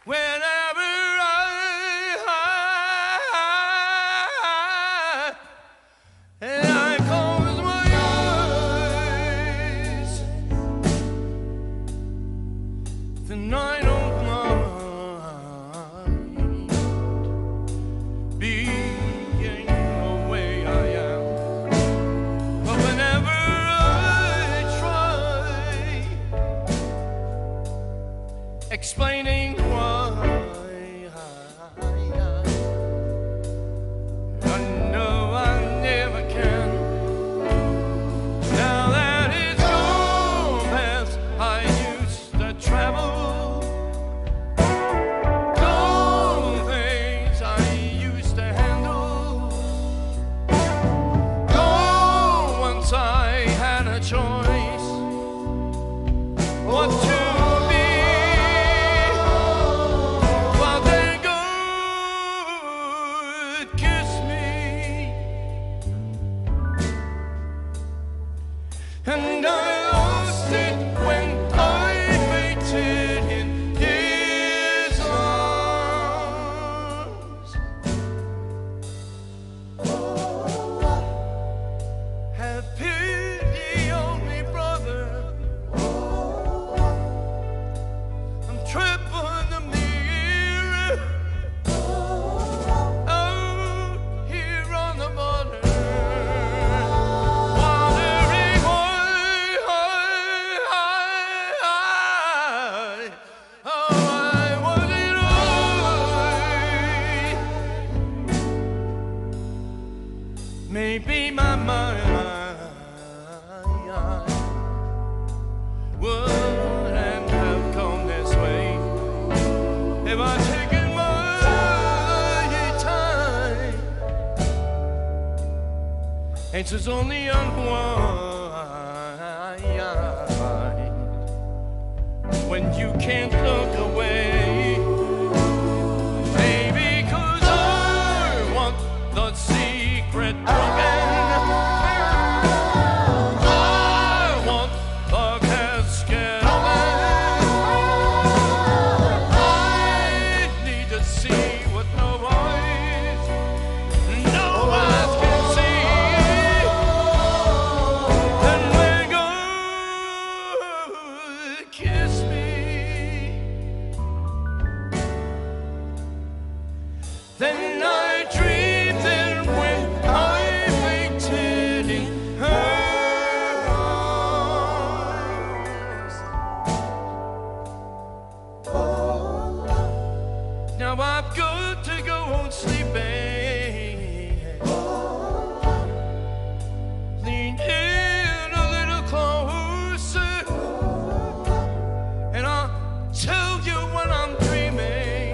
Whenever I close my eyes, then I don't mind being the way I am. But whenever I try explaining why, I know I never can. Now that it's gone past, I used to travel. All the things I used to handle. Gone once I had a choice. What to and I lost it when I fainted in his arms. Have pity on me, brother. I'm trapped behind the mirror, out here on the border. Maybe my mind wouldn't have come this way if I'd taken my time. Answers only unwind when you can't look away. Maybe 'cause I want the secret broken. I want the casket open. I need to see what no eyes can see. And when God kiss me, then I dream that when I fainted in her arms. Now I've got to go on sleeping. Lean in a little closer, and I'll tell you when I'm dreaming.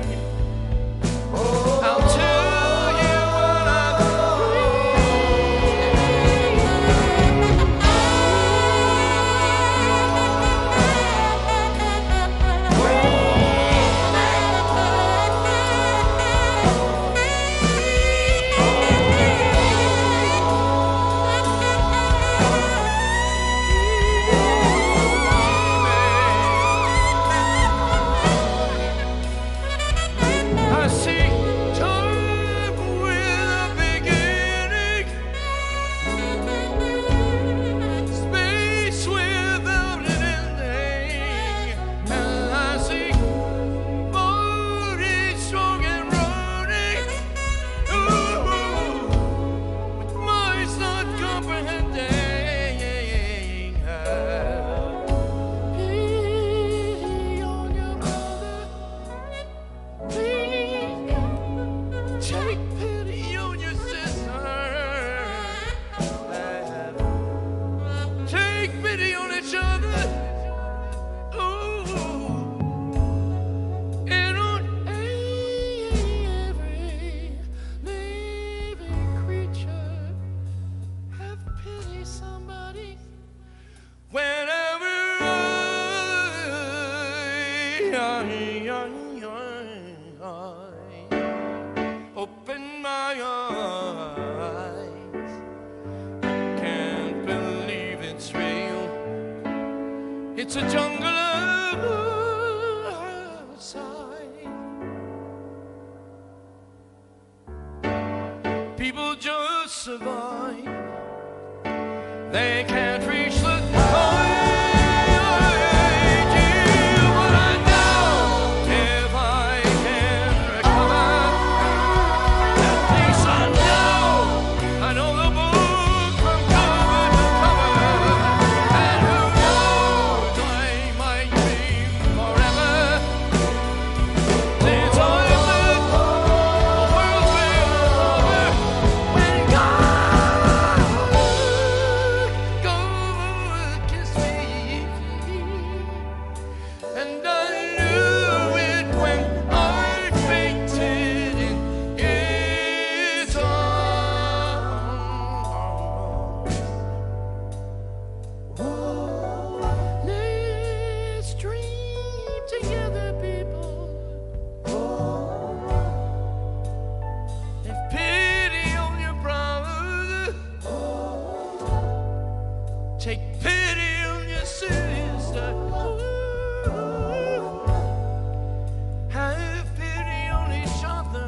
I'll tell you when I'm I see time with a beginning, space without an ending, and I see body strong and running, with minds not comprehending. Pity on your mother. Take pity on your sister. Take pity on each other. Ooh. And on every living creature. Have pity somebody. Whenever I open my eyes, can't believe it's real. It's a jungle outside. survive. They can't reach the point, but I know if I can recover, at least I know the book from cover to cover, and who knows, I might dream forever. There's always the world's been over when God kissed me, and I knew it when I fainted in its arms. Let's dream together, people. Have pity on your brother. Take pity on your sister. Have pity on each other.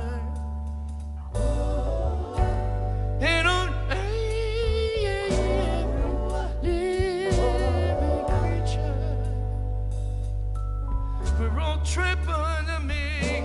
And on every living creature. We're all triple enemies.